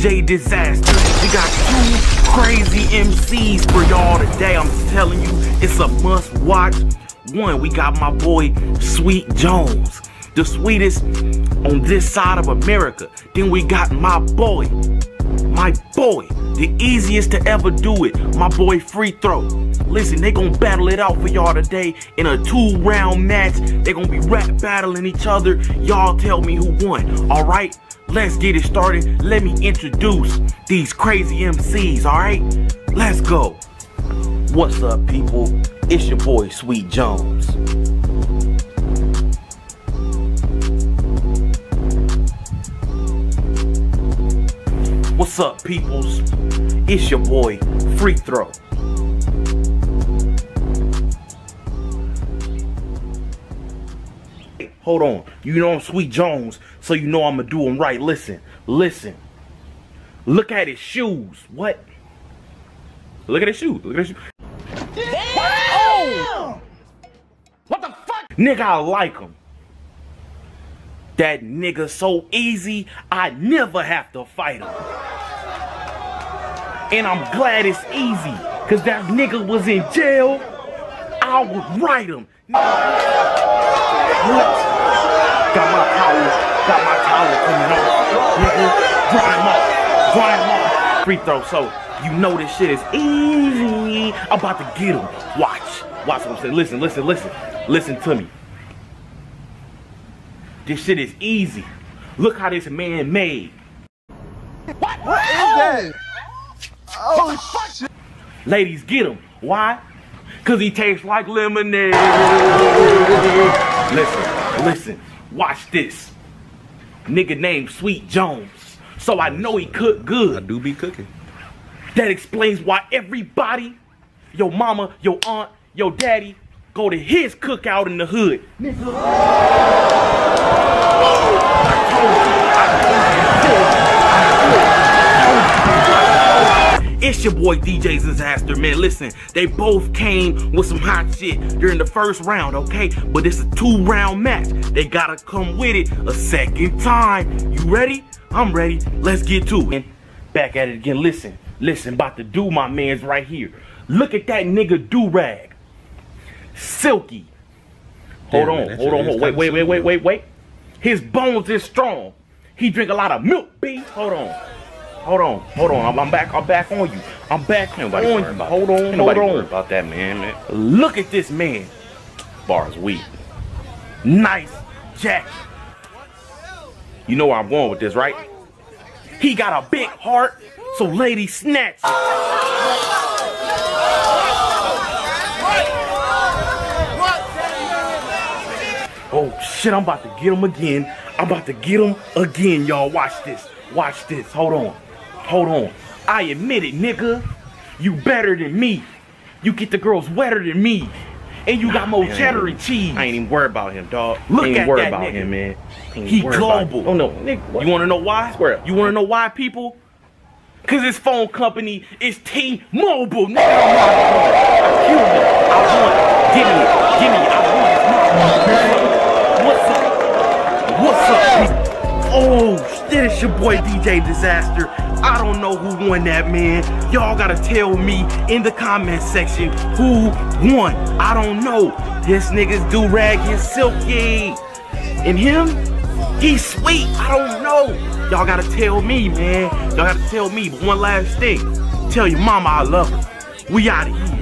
DJ Disaster. We got two crazy MCs for y'all today. I'm telling you, it's a must watch. One, we got my boy Sweet Jones, the sweetest on this side of America. Then we got my boy, the easiest to ever do it, my boy Free Throw. Listen, they gonna battle it out for y'all today in a 2-round match. They gonna be rap battling each other. Y'all tell me who won, all right? Let's get it started. Let me introduce these crazy MCs, all right? Let's go. What's up, people? It's your boy, Sweet Jones. What's up, peoples? It's your boy, Free Throw. Hold on. You know I'm Sweet Jones, so you know I'm gonna do him right. Listen. Look at his shoes. What? Look at his shoes. Look at his shoes. Damn! Oh! What the fuck? Nigga, I like him. That nigga so easy, I never have to fight him. And I'm glad it's easy, cause that nigga was in jail. I would write him. What? Got my towel coming on. Nigga, dry him off. Free Throw, so you know this shit is easy. I'm about to get him. Watch what I'm saying. Listen to me. This shit is easy. Look how this man made. What is that? Oh shit. Ladies, get him. Why? Cause he tastes like lemonade. Listen. Watch this. Nigga named Sweet Jones. So I know he cook good. I do be cooking. That explains why everybody, your mama, your aunt, your daddy, go to his cookout in the hood. Nigga. It's your boy DJ Disaster, man. Listen, they both came with some hot shit during the first round, okay? But it's a 2-round match. They gotta come with it a second time. You ready? I'm ready. Let's get to it. Back at it again. Listen, about to do my man's right here. Look at that nigga do-rag. Silky. Hold on. Wait. His bones is strong. He drink a lot of milk, B. Hold on. I'm back on you. I'm back on you. Hold on. About that, man. Look at this man. Bars weak. Nice jacket. You know where I'm going with this, right? He got a big heart, so ladies snatch. Oh shit, I'm about to get him again. Y'all. Watch this. Hold on. I admit it, nigga. You better than me. You get the girls wetter than me. And you got more cheddar and cheese. I ain't even worried about him, dog. Look ain't at worried that about nigga. him, man. He global. Oh no, nigga. You wanna know why? Swear up. You wanna know why, people? Cause his phone company is T-Mobile. Nigga, I killed him. I won. Give me. I won. What's up? Oh, shit, it's your boy DJ Disaster. I don't know who won that, man. Y'all gotta tell me in the comment section who won. I don't know. This nigga's do-rag is silky. And him, he's sweet. I don't know. Y'all gotta tell me, man. But one last thing. Tell your mama I love her. We out of here.